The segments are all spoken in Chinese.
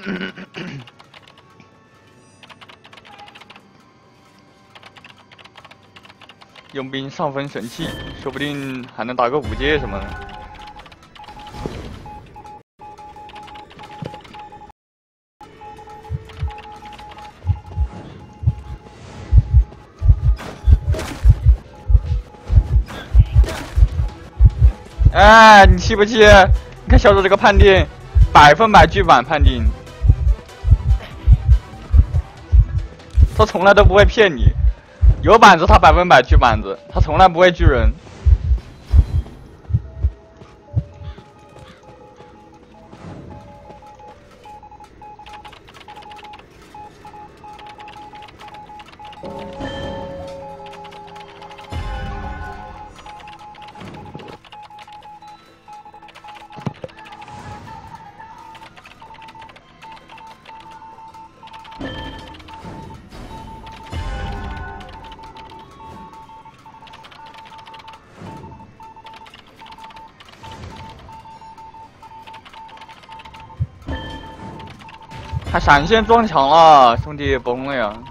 佣兵上分神器，说不定还能打个5阶什么的。哎，你气不气？你看小左这个判定，100%剧版判定，他从来都不会骗你。有板子他100%锯板子，他从来不会锯人。他闪现撞墙了，兄弟崩了呀！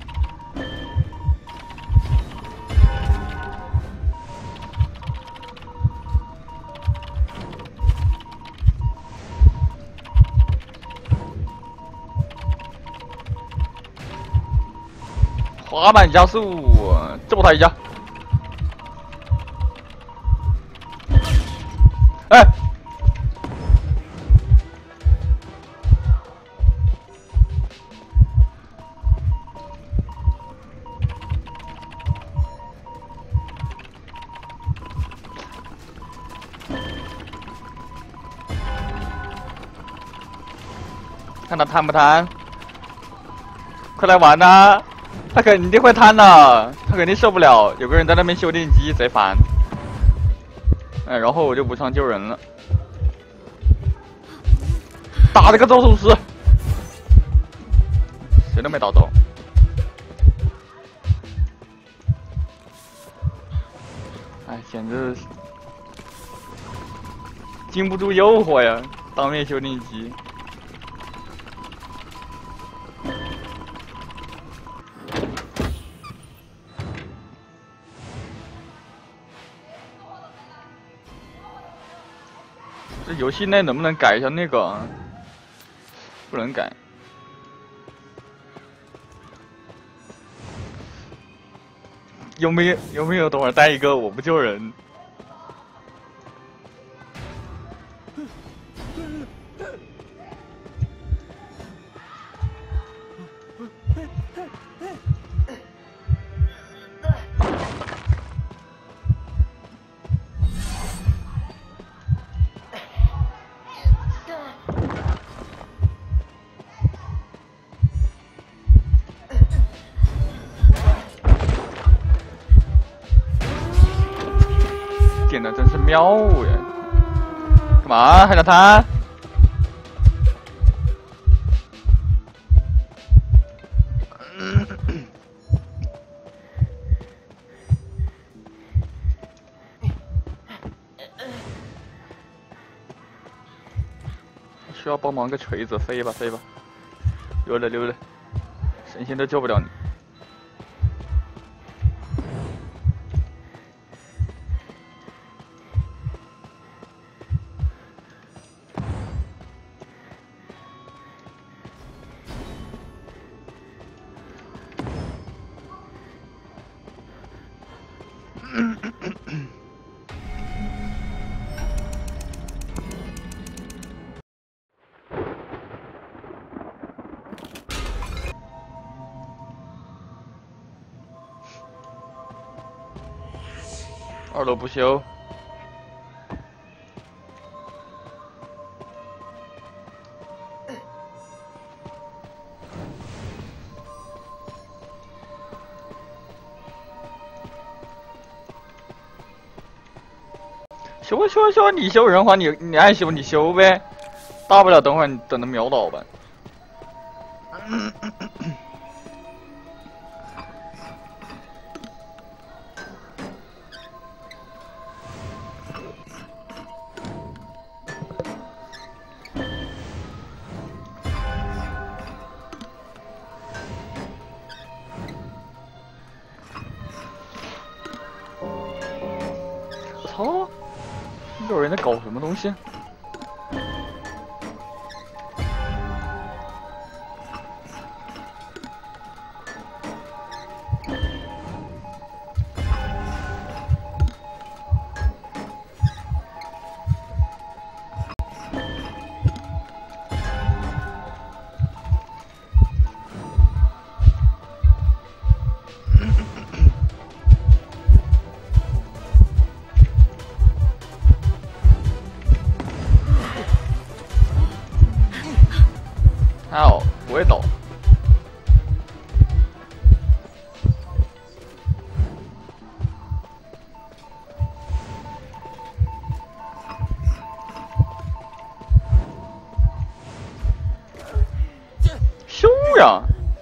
滑板加速，揍他一下！哎！看他贪不贪？快来玩呐！他肯定会贪的，他肯定受不了，有个人在那边修电机，贼烦。哎，然后我就不上救人了，打了个咒术师，谁都没打着。哎，简直经不住诱惑呀！当面修电机。这游戏内能不能改一下那个啊？不能改。有没有？等会儿带一个我不救人。点的真是妙呀！干嘛还想贪？需要帮忙个锤子，飞吧飞吧！溜了溜了，神仙都救不了你。2楼不修，修，你修人皇，你爱修你修呗，大不了等会儿你等着秒倒吧。 东西。还有不会抖。修呀！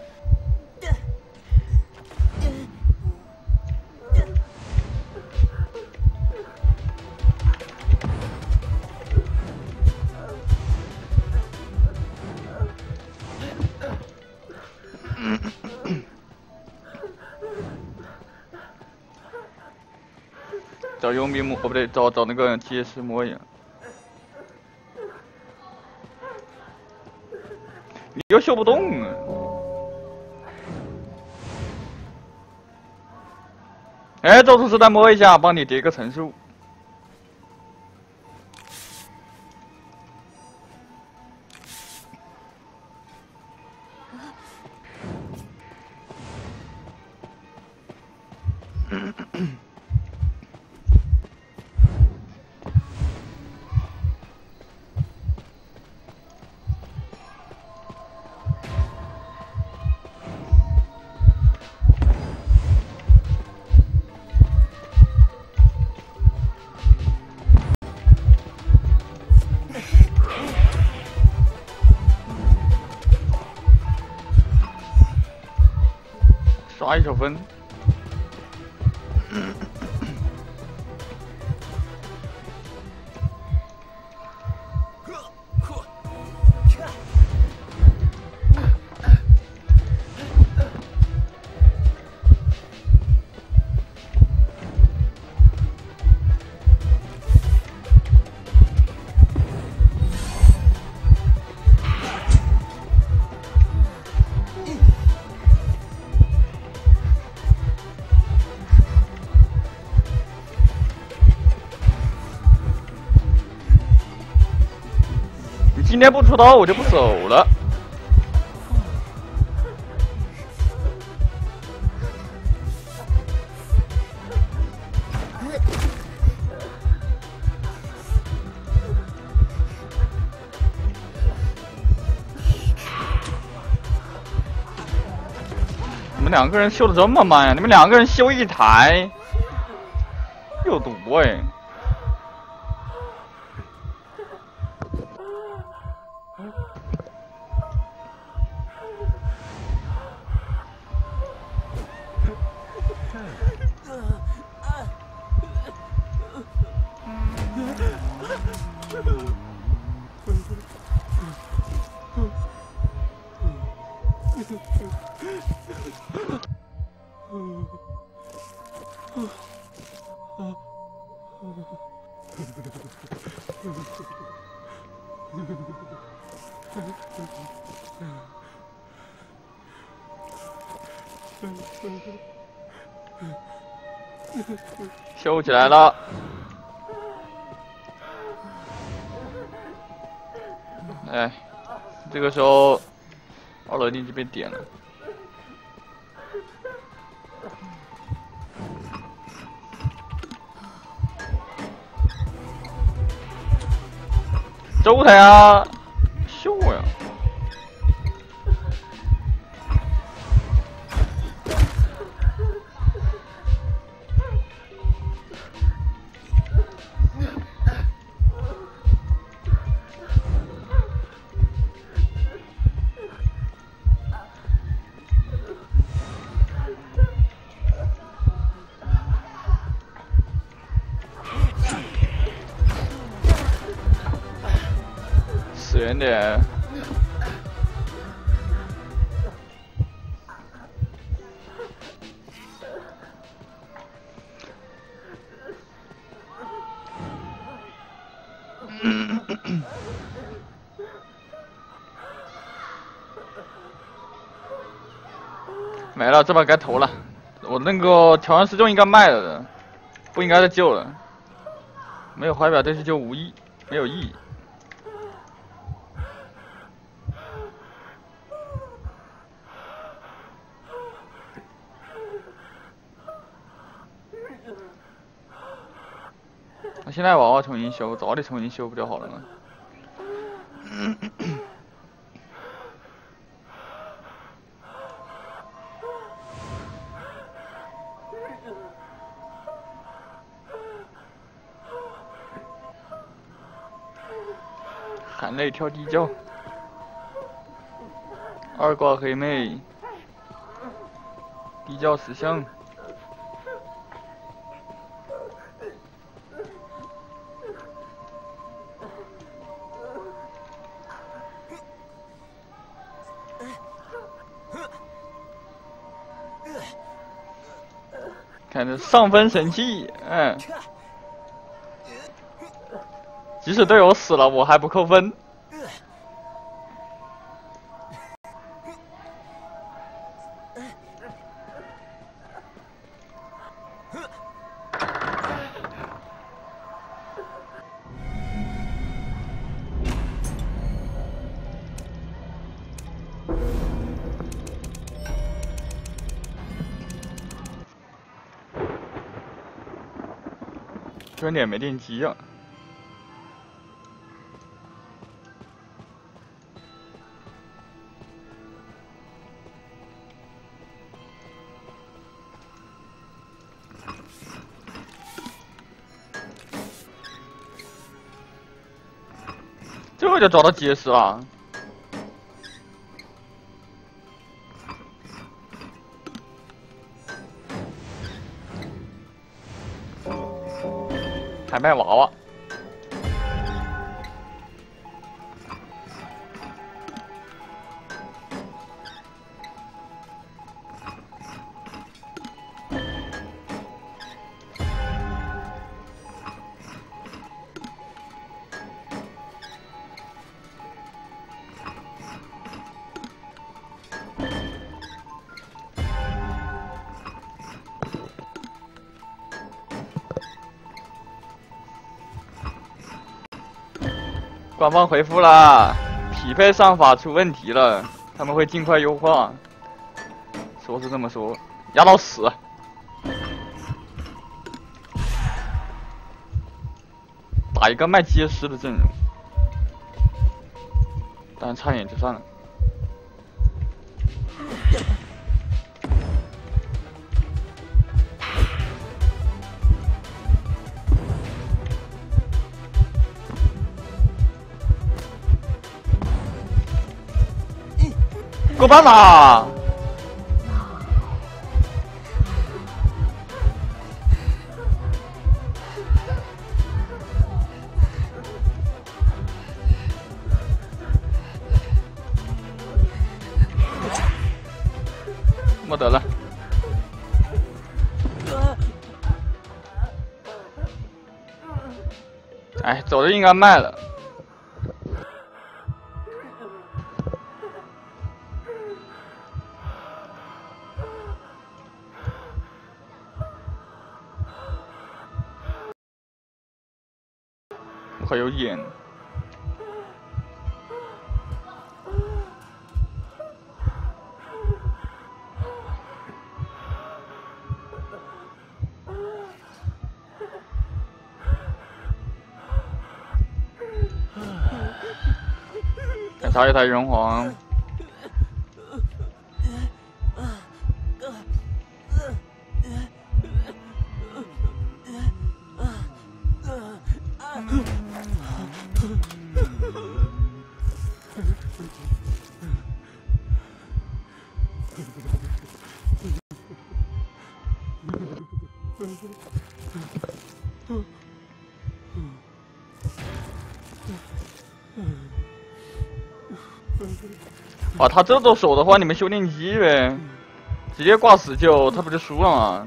找佣兵魔，哦不对，找那个祭司魔影。你又修不动啊！哎，咒术师再摸一下，帮你叠个层数。刷1小分。今天不出刀，我就不走了。你们两个人修的这么慢呀？你们两个人修一台，有毒哎！修起来了。哎，这个时候2楼定就被点了。周台啊，秀呀！死远点。 没了，这把该投了。我那个调完失重应该卖了的，不应该再救了。没有怀表这次就无意，没有意义。我现在娃娃重新修，早点重新修不就好了吗？含泪跳地窖，二挂黑妹，地窖石像。看这上分神器，即使队友死了，我还不扣分。蹲点没电机啊！这个就找到结石了。还卖娃娃。官方回复啦，匹配算法出问题了，他们会尽快优化。说是这么说，压到死。打一个卖结石的阵容，但差点就算了。够办啦！没得了。哎，走的应该卖了。还有眼。检查一台人皇。啊，他这都守的话，你们修炼机呗，直接挂死救，他不就输了吗？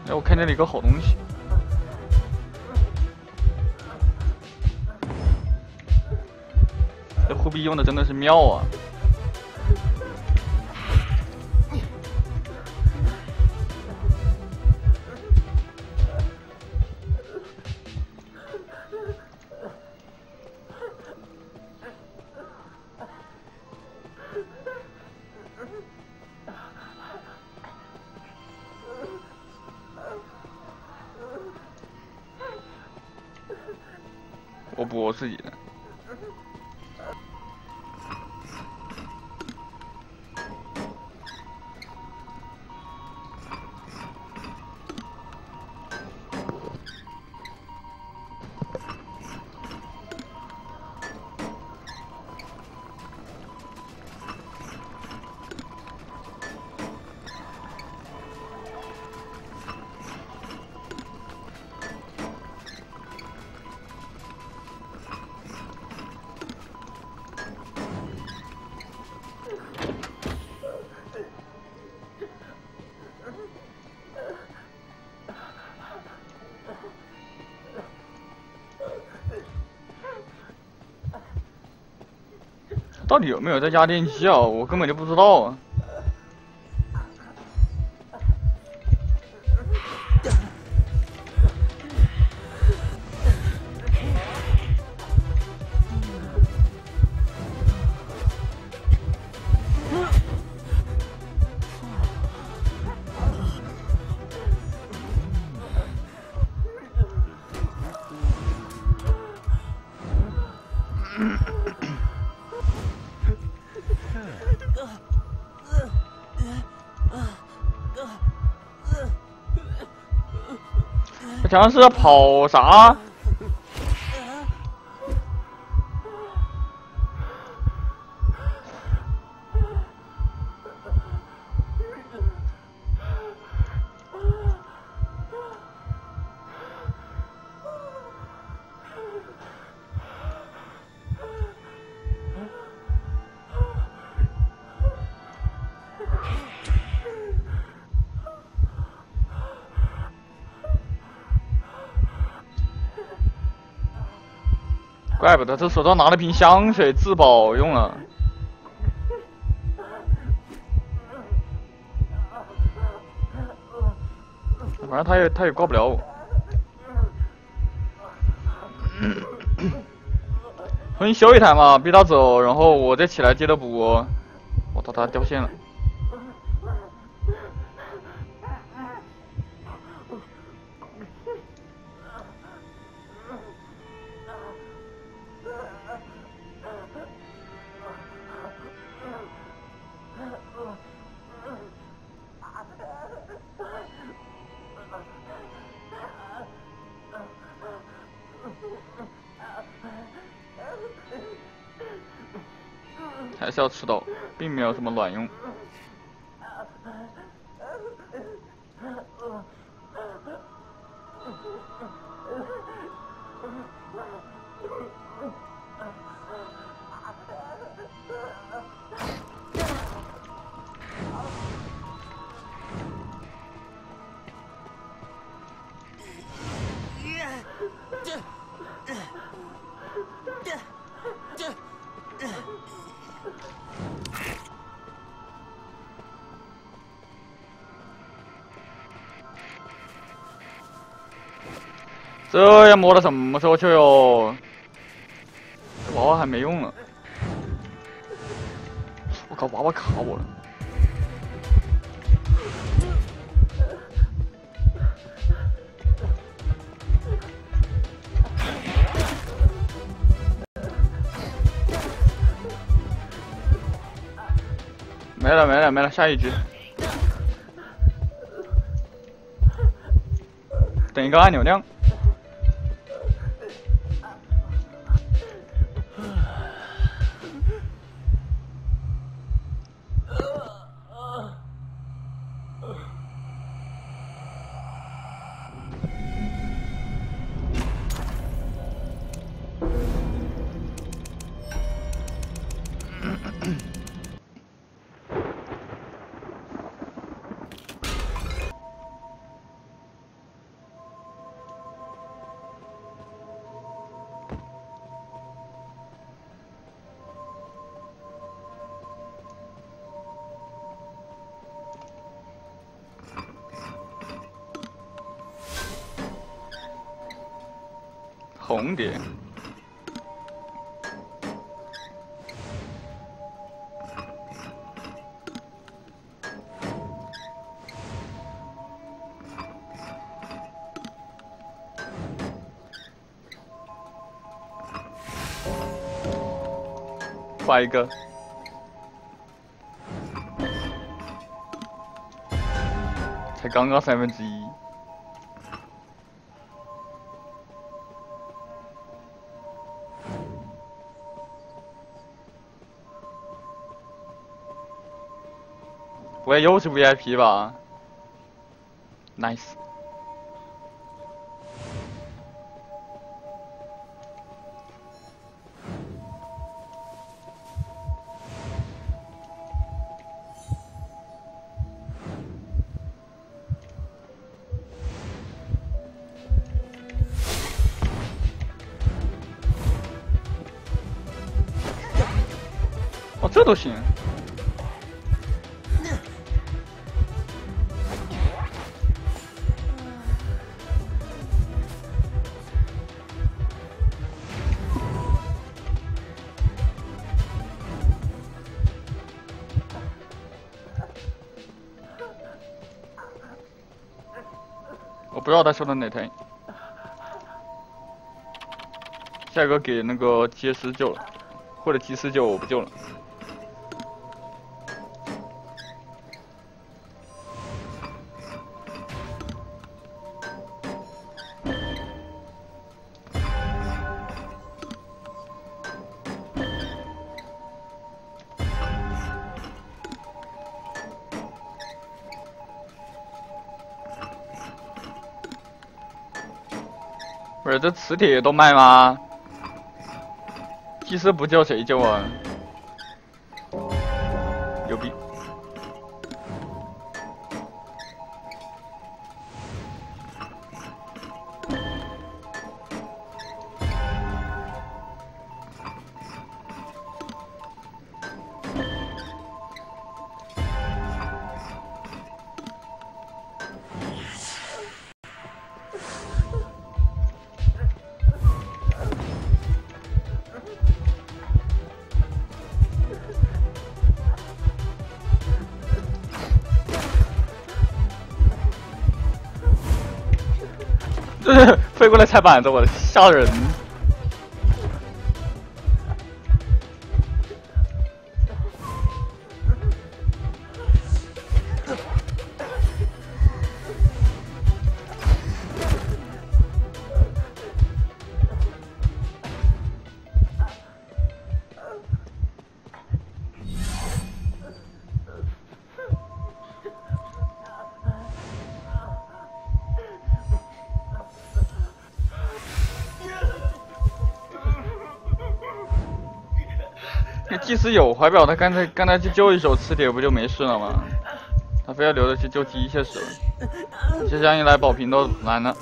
哎，我看见了一个好东西。这护臂用的真的是妙啊！我补我自己的。到底有没有在压电机啊？我根本就不知道啊。这强是跑啥？怪不得这手上拿了瓶香水自保用了。反正他也挂不了我。重新修一台嘛，逼他走，然后我再起来接着补。我操，他掉线了。还是要吃到，并没有什么卵用。这要磨到什么时候去哟？这娃娃还没用呢。我靠，娃娃卡我了。没了，下一局。等一个按钮亮。 红点。画一个。才刚刚1/3。不会又是 VIP 吧 ？Nice。哦，这都行。我不知道他说的哪台。下一个给那个杰斯救了，或者吉斯救，我不救了。不是这磁铁都卖吗？祭司不救谁救啊？牛逼！飞过来踩板子，我的吓人！那祭司有怀表，他刚才去救一手磁铁，不就没事了吗？他非要留着去救机械手，这样一来保平都难了。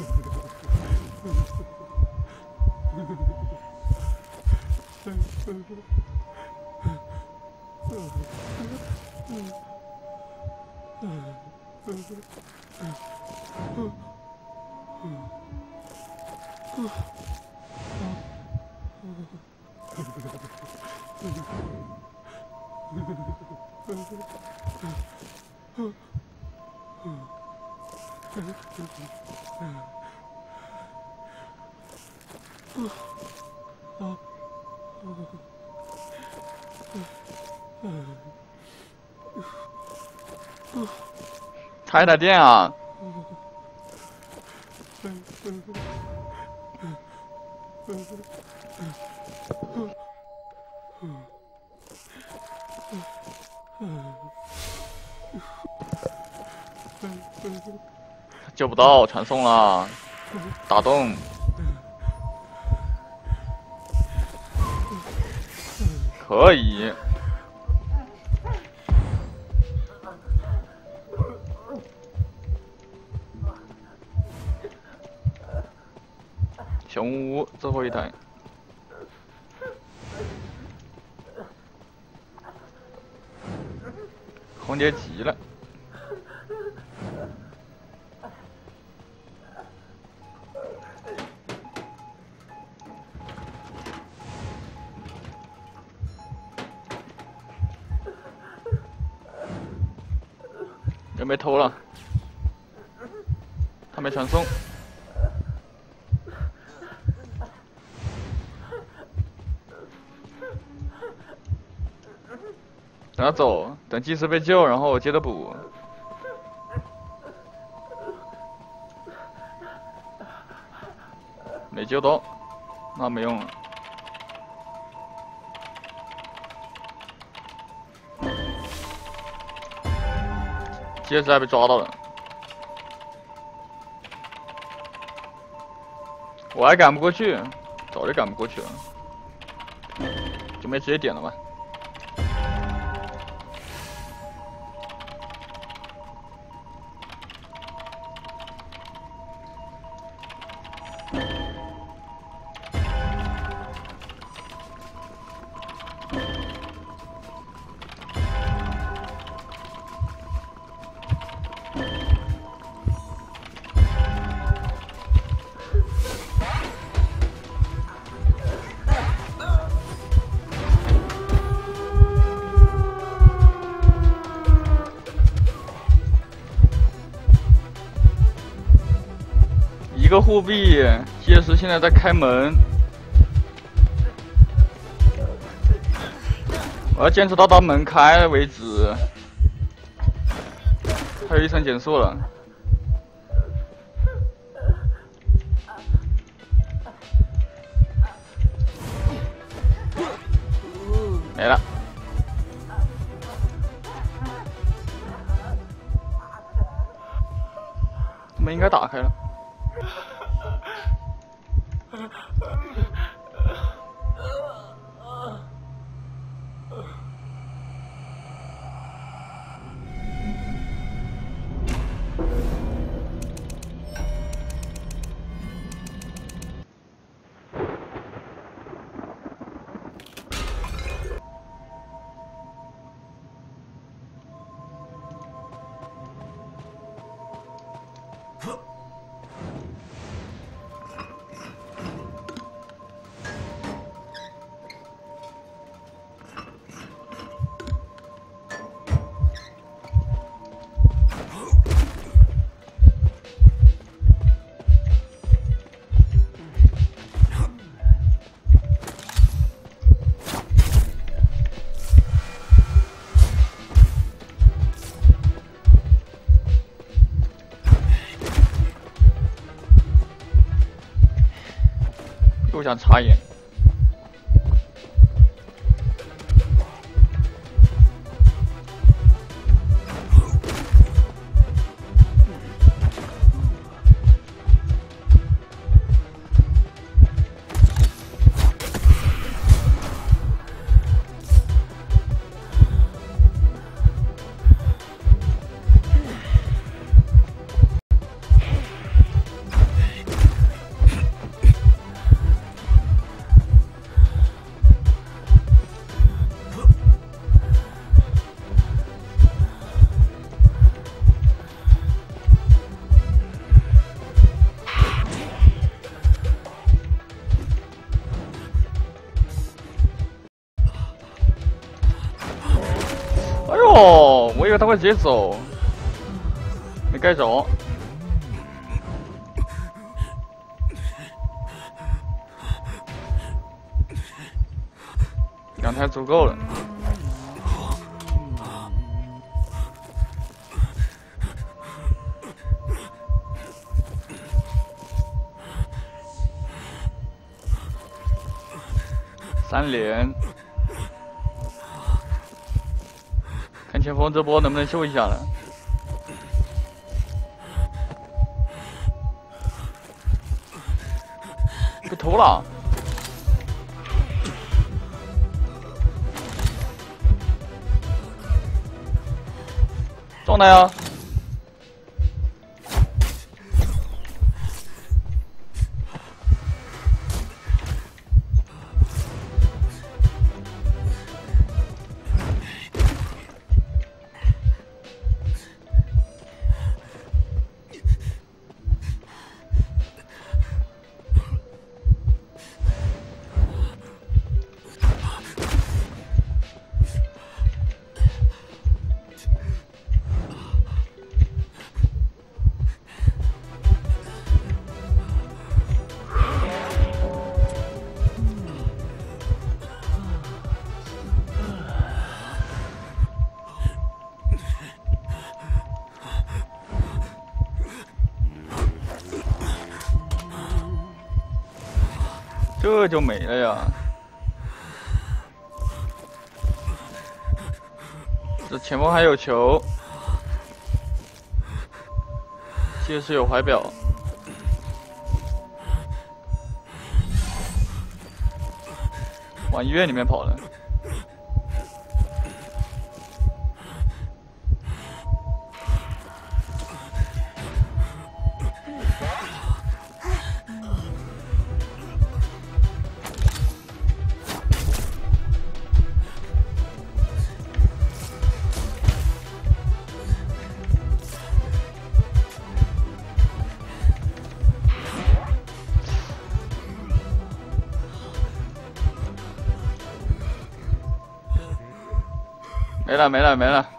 插一台电啊！救不到，传送了，打洞。可以。熊屋最后一台。空姐急了。 人被偷了，他没传送。等他走，等祭司被救，然后我接着补。没救到，那没用了。戒指还被抓到了，我还赶不过去，早就赶不过去了，就没直接点了吧。一个护臂，夜师现在在开门，我要坚持到门开为止。还有一层减速了，没了。门应该打开了。又想插眼，哎呦，我以为他会直接走，没盖着。2台足够了。3连。看前锋这波能不能秀一下了？被偷了！撞他呀！ 这就没了呀。这前方还有球，届时有怀表。往医院里面跑了。没了没了没了。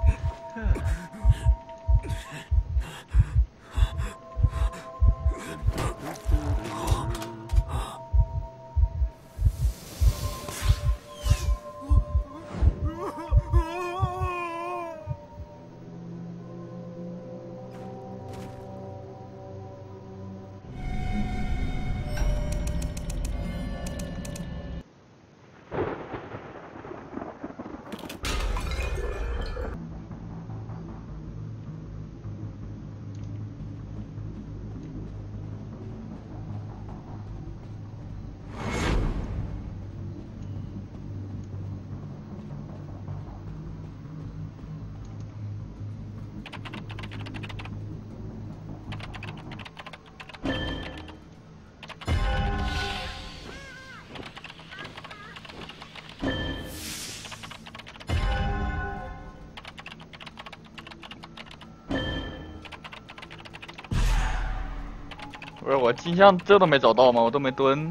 不是我镜像这都没找到吗？我都没蹲。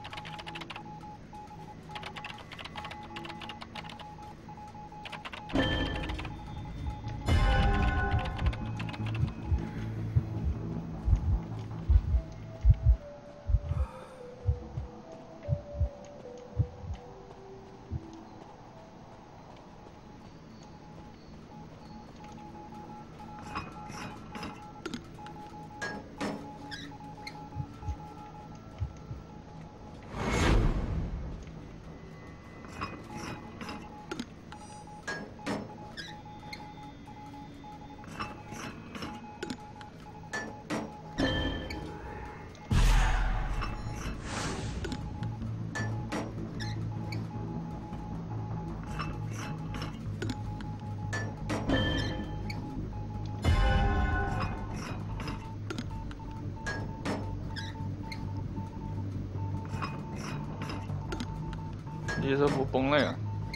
你这不崩了呀？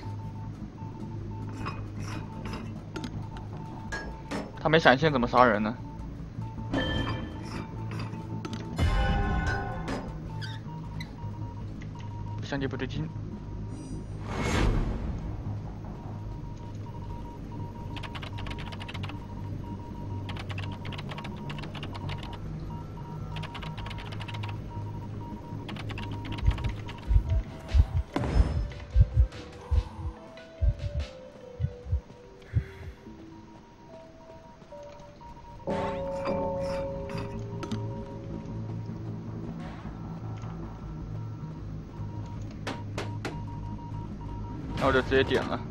他没闪现怎么杀人呢？相机不对劲。那我就直接点了。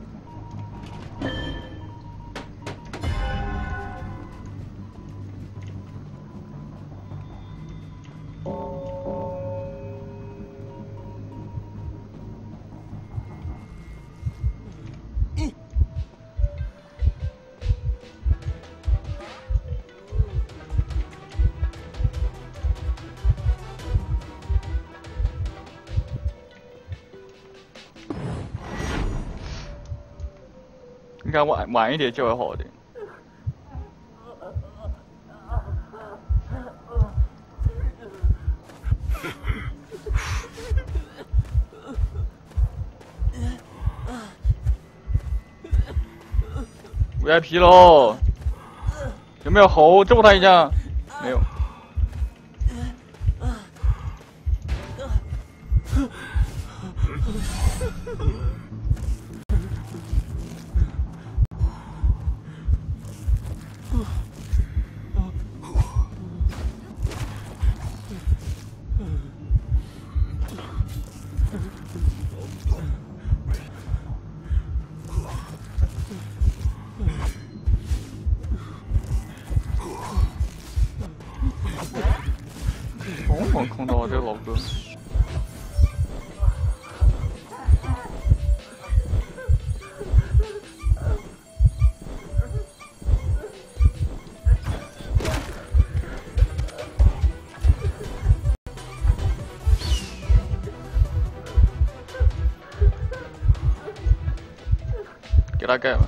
应该晚一点就会好点。VIP 喽，有没有猴揍他一下？没有。 充猛控到这个老哥。给他盖了。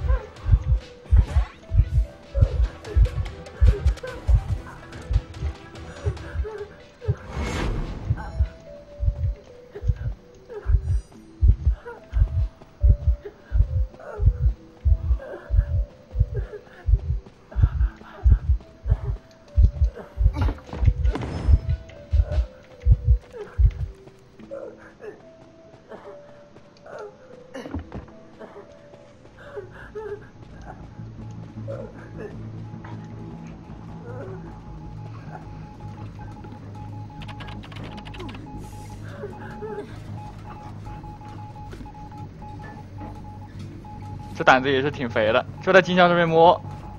这胆子也是挺肥的，就在金枪上面摸。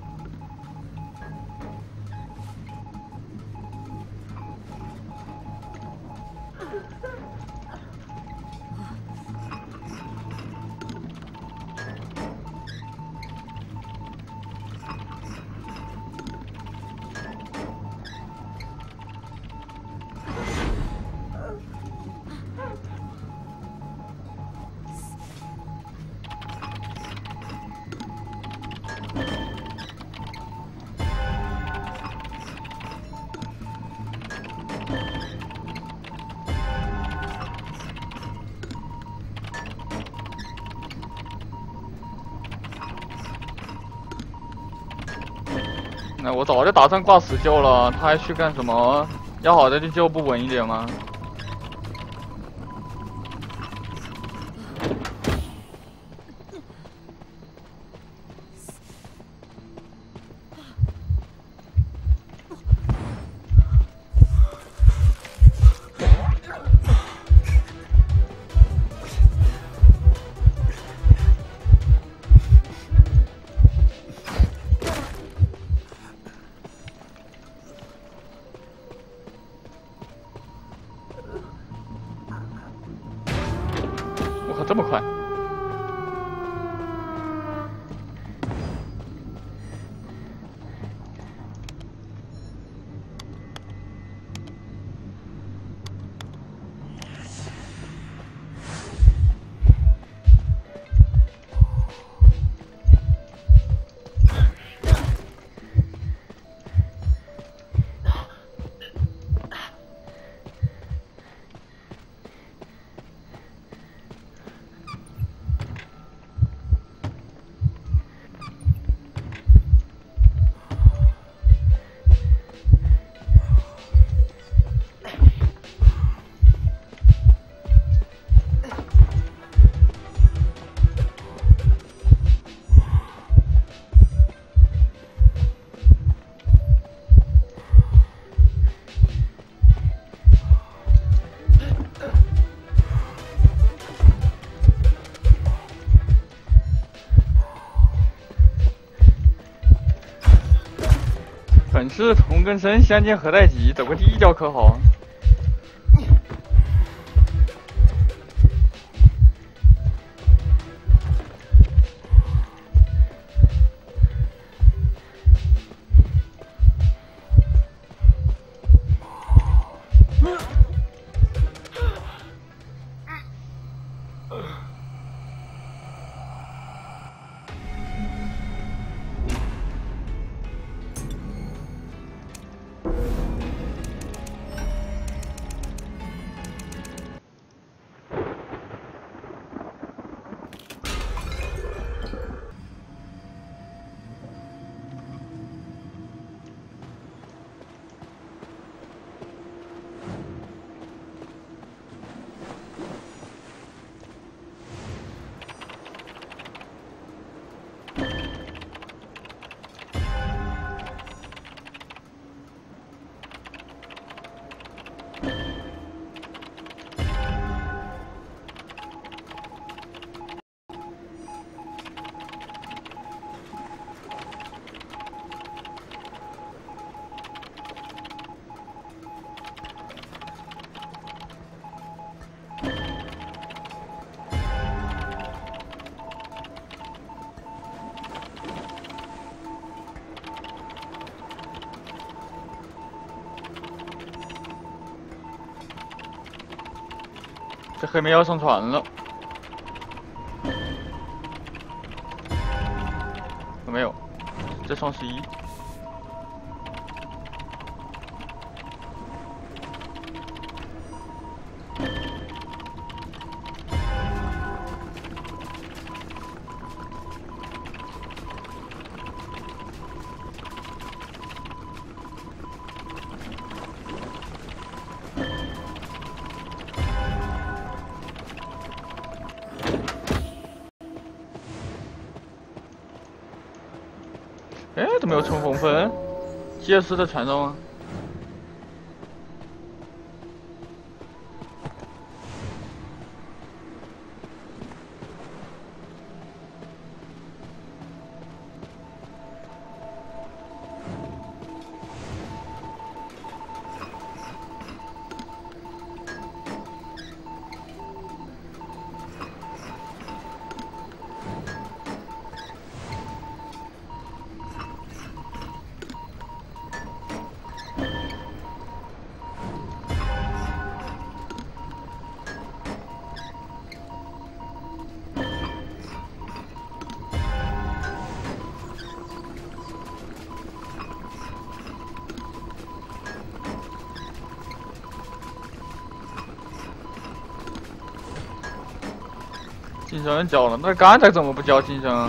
那我早就打算挂死救了，他还去干什么？要好的就救不稳一点吗？我靠，这么快！本是同根生，相煎何太急，走个第一跤可好？ 这黑妹要上船了，有没有？在双11。哎，怎么有冲锋分？基尔斯在船上吗？晋升交了，那刚才怎么不交晋升啊？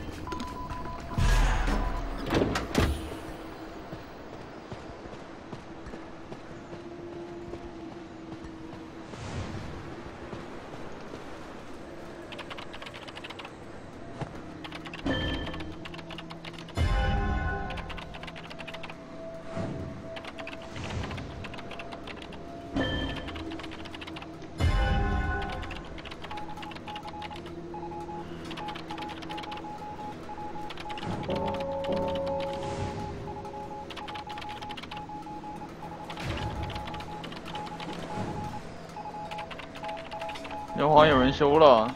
人皇有人修了。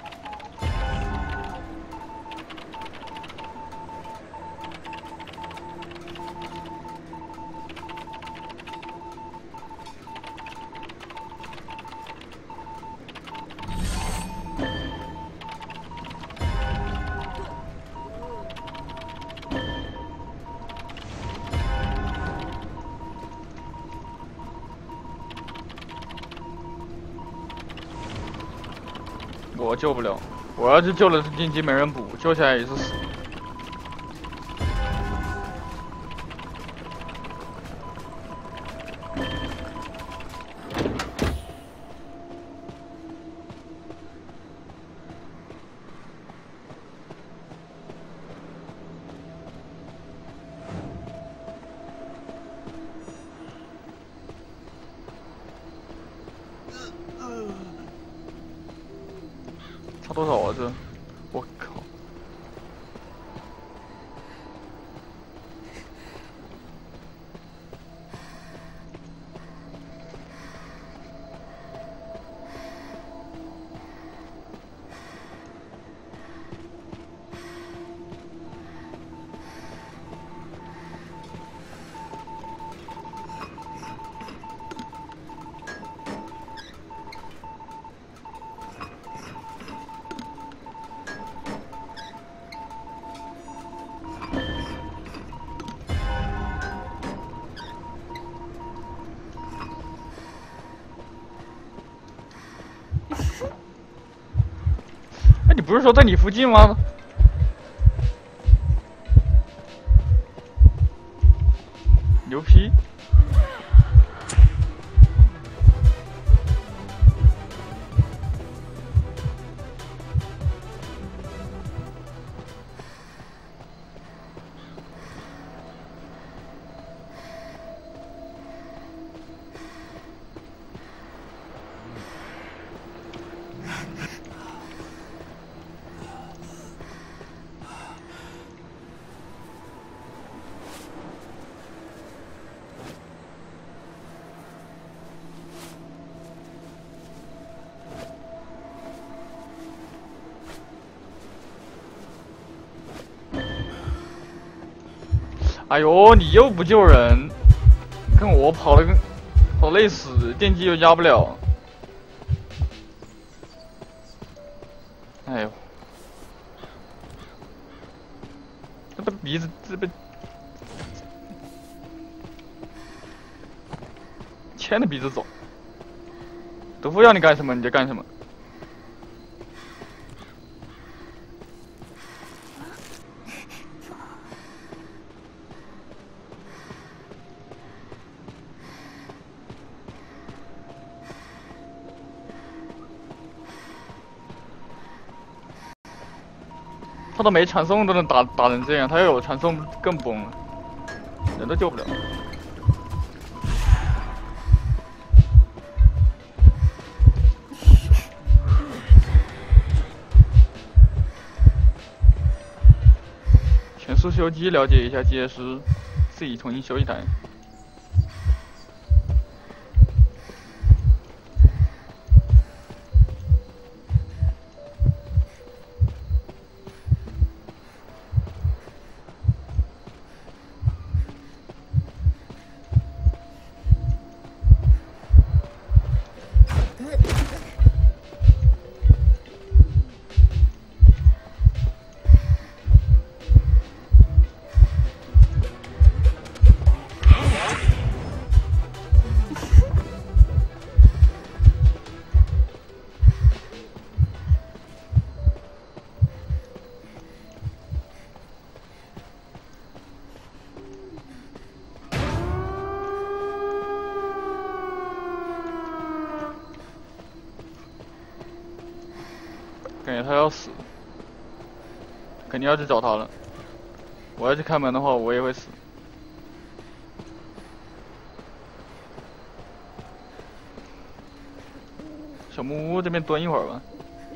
我救不了，我要是救了进击没人补，救下来也是死。差多少啊这？我靠！哎，你不是说在你附近吗？牛批！哎呦，你又不救人，看我跑得累死，电击又压不了。 哎呦，这不鼻子这不牵着鼻子走。豆腐要你干什么你就干什么。他都没传送都能打成这样，他要有传送更崩了，人都救不了。全速修机了解一下机械师，自己重新修一台。感觉他要死，肯定要去找他了。我要去开门的话，我也会死。小木屋这边蹲一会儿吧。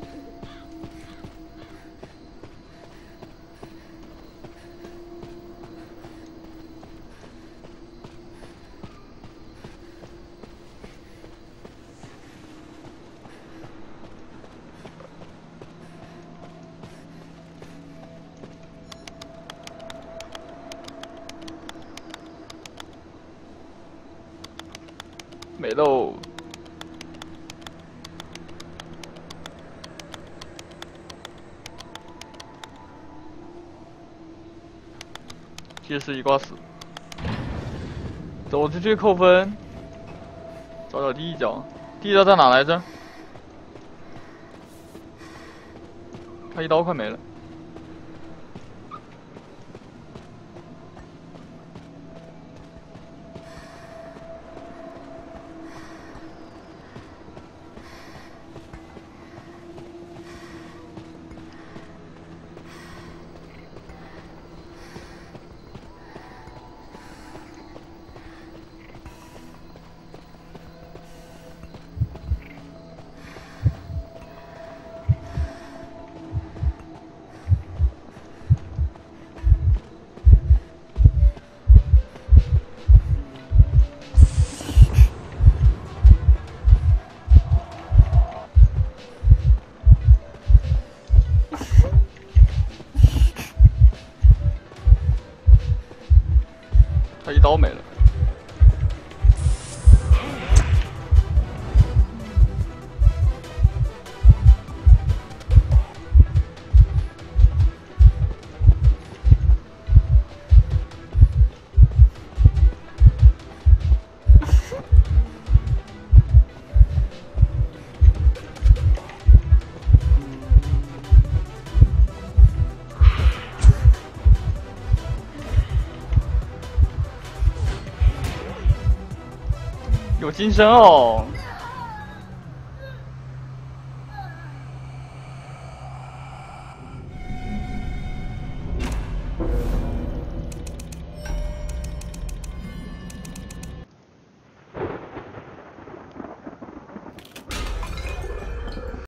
没喽。接是一挂死。走出去扣分。找第一脚，第一脚在哪来着？他一刀快没了。他一刀没了。有金身哦。